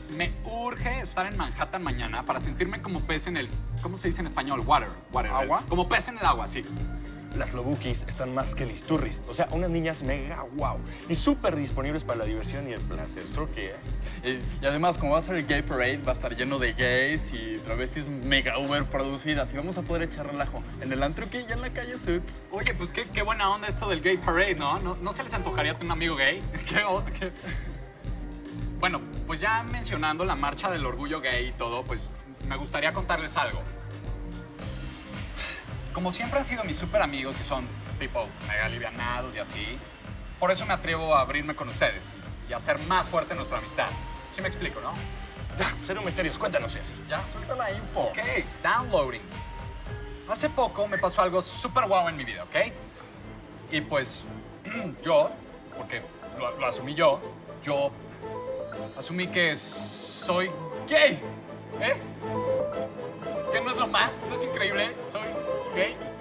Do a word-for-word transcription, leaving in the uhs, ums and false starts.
Me urge estar en Manhattan mañana para sentirme como pez en el... ¿Cómo se dice en español? Water. water ¿Agua? Como pez en el agua, sí. Las lobukis están más que listurris. O sea, unas niñas mega wow. Y súper disponibles para la diversión y el placer. ¿So qué? Y, y además, como va a ser el Gay Parade, va a estar lleno de gays y travestis mega uber producidas. Y vamos a poder echar relajo en el antruque y en la calle Suits. Oye, pues qué, qué buena onda esto del Gay Parade, ¿no? ¿No, no se les antojaría a un amigo gay? ¿Qué, qué... Bueno, pues ya mencionando la marcha del orgullo gay y todo, pues me gustaría contarles algo. Como siempre han sido mis súper amigos y son tipo mega alivianados y así, por eso me atrevo a abrirme con ustedes y, y hacer más fuerte nuestra amistad. ¿Sí me explico, no? Ya, cero misterios, cuéntanos eso. Ya, suelta la info. Ok, downloading. Hace poco me pasó algo súper guau en mi vida, ¿ok? Y pues yo, porque lo, lo asumí yo, yo asumí que es- soy gay. ¿Eh? ¿Qué no es lo más? ¿No es increíble? Soy gay.